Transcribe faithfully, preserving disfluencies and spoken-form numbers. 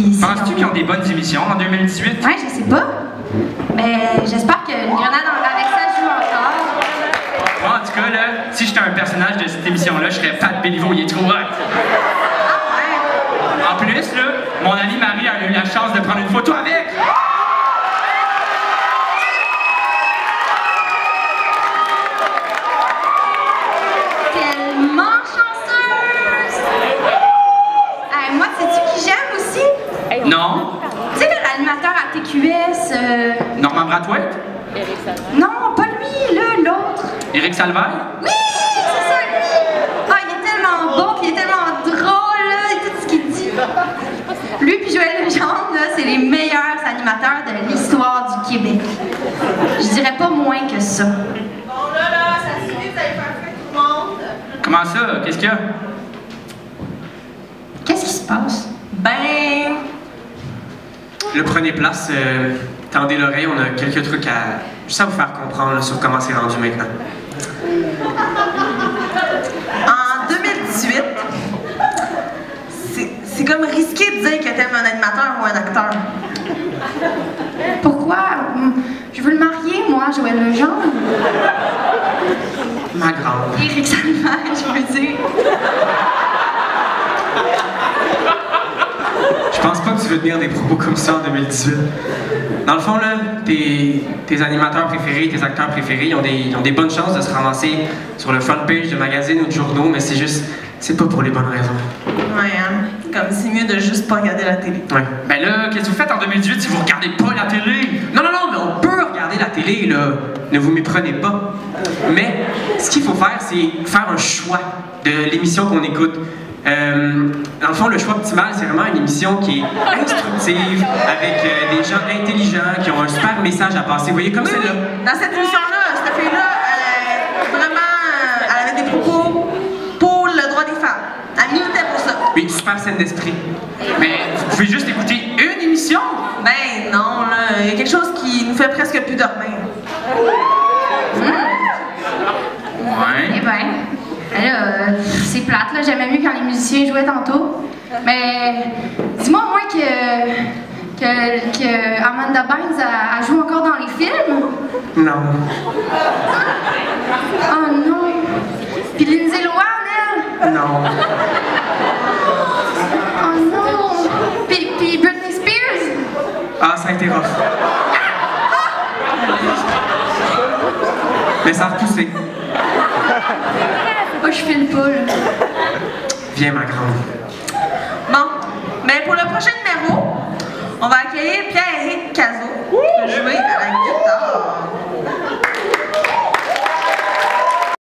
si... si Penses-tu on... qu'ils ont des bonnes émissions en deux mille dix-huit? Ouais, je sais pas. Mais j'espère que une grenade avec ça joue encore. Moi, en tout cas, là, si j'étais un personnage de cette émission-là, je serais Pat Béliveau, il est trop hot. Ah ouais? En plus, là, mon amie Marie a eu la chance de prendre une photo avec. Tellement chanceuse! Hey, moi, sais-tu qui j'aime aussi? Non. Tu sais, l'animateur à T Q S... Euh... Norman Brathwaite? Non, pas lui, là, l'autre. Éric Salvaille? Oui, c'est ça, lui! Ah, il est tellement bon, puis il est tellement drôle, là, et tout ce qu'il dit. Lui puis Joël Legendre, là, c'est les meilleurs animateurs de l'histoire du Québec. Je dirais pas moins que ça. Bon, là, là, ça suffit, vous allez faire feu tout le monde. Comment ça? Qu'est-ce qu'il y a? Qu'est-ce qui se passe? Ben... Le prenez place, euh, tendez l'oreille, on a quelques trucs à... juste à vous faire comprendre là, sur comment c'est rendu maintenant. En deux mille dix-huit, c'est- c'est comme risqué de dire que t'aimes un animateur ou un acteur. Pourquoi? Je veux le marier, moi, Joël Legendre. Ma grande. Éric Salvaille, je veux dire. Je pense pas que tu veux tenir des propos comme ça en deux mille dix-huit. Dans le fond, là, tes, tes animateurs préférés, tes acteurs préférés, ils ont, des, ils ont des bonnes chances de se ramasser sur le front page de magazines ou de journaux, mais c'est juste, c'est pas pour les bonnes raisons. Ouais, hein? Comme c'est mieux de juste pas regarder la télé. Ouais. Ben là, qu'est-ce que vous faites en deux mille dix-huit si vous regardez pas la télé? Non, non, non, mais on peut regarder la télé, là. Ne vous méprenez pas. Mais ce qu'il faut faire, c'est faire un choix de l'émission qu'on écoute. Euh, dans le fond, le choix optimal, c'est vraiment une émission qui est instructive, avec euh, des gens intelligents, qui ont un super message à passer. Vous voyez, comme Oui, oui. celle-là. Dans cette émission-là, cette fille-là, elle, a- vraiment, euh, elle avait des propos pour le droit des femmes. Elle militait pour ça. Oui, super scène d'esprit. Mais vous pouvez juste écouter une émission? Ben non, là, il y a quelque chose qui nous fait presque plus dormir. Ouais. Eh ben, là, euh, c'est plate, là. J'aimais mieux quand les musiciens jouaient tantôt. Mais dis-moi au moins que, que, que Amanda Bynes, elle, elle joue encore dans les films. Non. Oh non. Puis Lindsay Lohan, elle. Non. Oh non. Puis, puis Britney Spears. Ah, ça a été rough. Mais ça a repoussé. Oh, je file pas, là. Viens, ma grande. Bon, mais pour le prochain numéro, on va accueillir Pierre